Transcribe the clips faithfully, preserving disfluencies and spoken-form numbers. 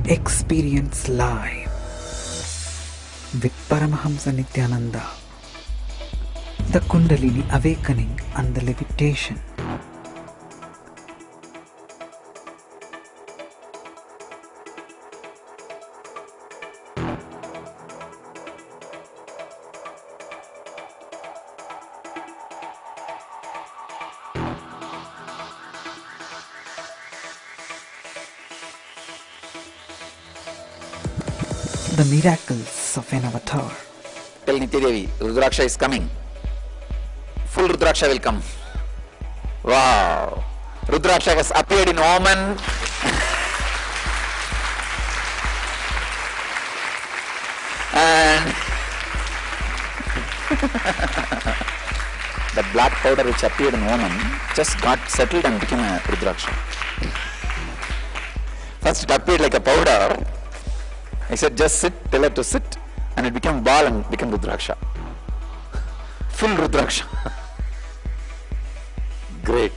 Experience live with Parmahamsa Nithyananda, the Kundalini awakening and the levitation. The miracles of an avatar. Tell Nitya Devi, Rudraksha is coming. Full Rudraksha will come. Wow! Rudraksha has appeared in Oman. And the black powder which appeared in Oman just got settled and became a Rudraksha. First it appeared like a powder. I said just sit, tell her to sit, and it became ball and became Rudraksha. Full Rudraksha. Great.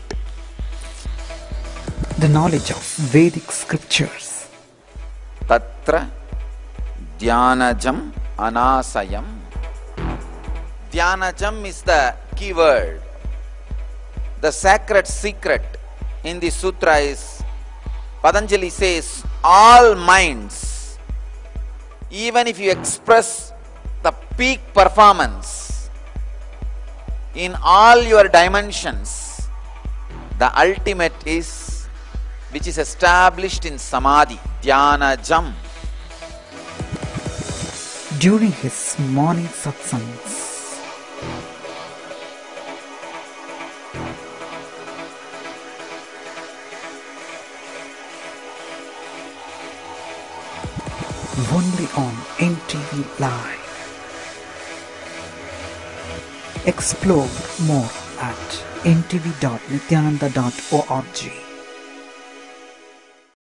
The knowledge of Vedic scriptures. Tatra Dhyanajam Anasayam. Dhyanajam is the key word. The sacred secret in the sutra is, Patanjali says, all minds, even if you express the peak performance in all your dimensions, the ultimate is, which is established in Samadhi, Dhyanajam. During his morning satsangs, only on N T V Live. Explore more at n t v dot nithyananda dot org.